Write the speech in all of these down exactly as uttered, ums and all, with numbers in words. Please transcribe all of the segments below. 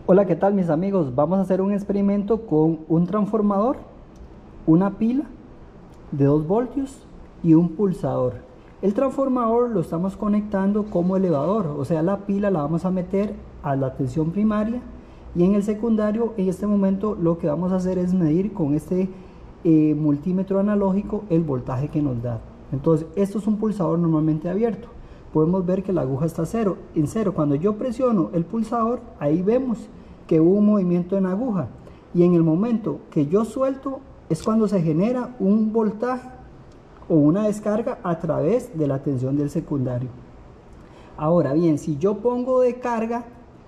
Hola, ¿qué tal mis amigos? Vamos a hacer un experimento con un transformador, una pila de dos voltios y un pulsador. El transformador lo estamos conectando como elevador, o sea, la pila la vamos a meter a la tensión primaria, y en el secundario, en este momento, lo que vamos a hacer es medir con este eh, multímetro analógico el voltaje que nos da. Entonces, esto es un pulsador normalmente abierto. Podemos ver que la aguja está cero, en cero. Cuando yo presiono el pulsador, ahí vemos que hubo un movimiento en la aguja, y en el momento que yo suelto es cuando se genera un voltaje o una descarga a través de la tensión del secundario. Ahora bien, si yo pongo de carga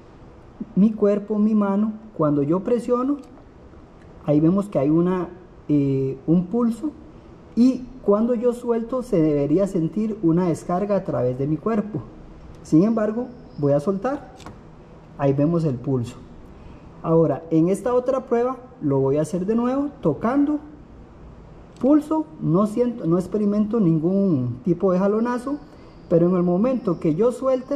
mi cuerpo, mi mano, cuando yo presiono, ahí vemos que hay una, eh, un pulso, y cuando yo suelto se debería sentir una descarga a través de mi cuerpo. Sin embargo, voy a soltar, ahí vemos el pulso. Ahora, en esta otra prueba lo voy a hacer de nuevo, tocando, pulso, no siento, no experimento ningún tipo de jalonazo, pero en el momento que yo suelte,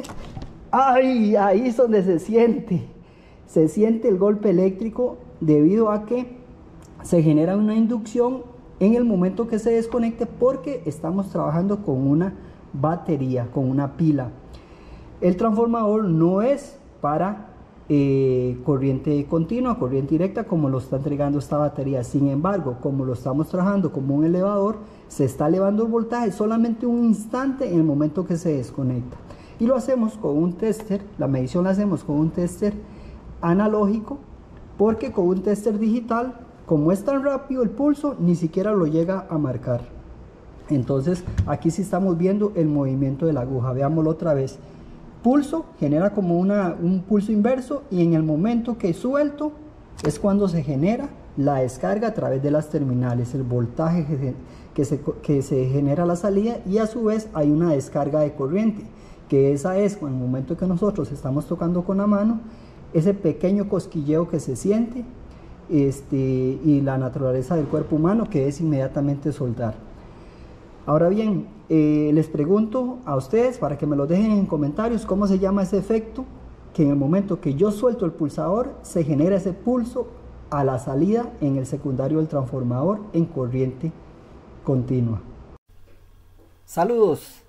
¡ay! Ahí es donde se siente, se siente el golpe eléctrico, debido a que se genera una inducción en el momento que se desconecte, porque estamos trabajando con una batería, con una pila. El transformador no es para Eh, corriente continua, corriente directa, como lo está entregando esta batería. Sin embargo, como lo estamos trabajando como un elevador, se está elevando el voltaje solamente un instante en el momento que se desconecta, y lo hacemos con un tester. La medición la hacemos con un tester analógico, porque con un tester digital, como es tan rápido el pulso, ni siquiera lo llega a marcar. Entonces aquí sí estamos viendo el movimiento de la aguja. Veámoslo otra vez. Pulso, genera como una, un pulso inverso, y en el momento que suelto es cuando se genera la descarga a través de las terminales, el voltaje que se, que se, que se genera a la salida, y a su vez hay una descarga de corriente, que esa es en el momento que nosotros estamos tocando con la mano, ese pequeño cosquilleo que se siente, este, y la naturaleza del cuerpo humano, que es inmediatamente soltar. Ahora bien, eh, les pregunto a ustedes, para que me lo dejen en comentarios, cómo se llama ese efecto que en el momento que yo suelto el pulsador se genera ese pulso a la salida en el secundario del transformador en corriente continua. Saludos.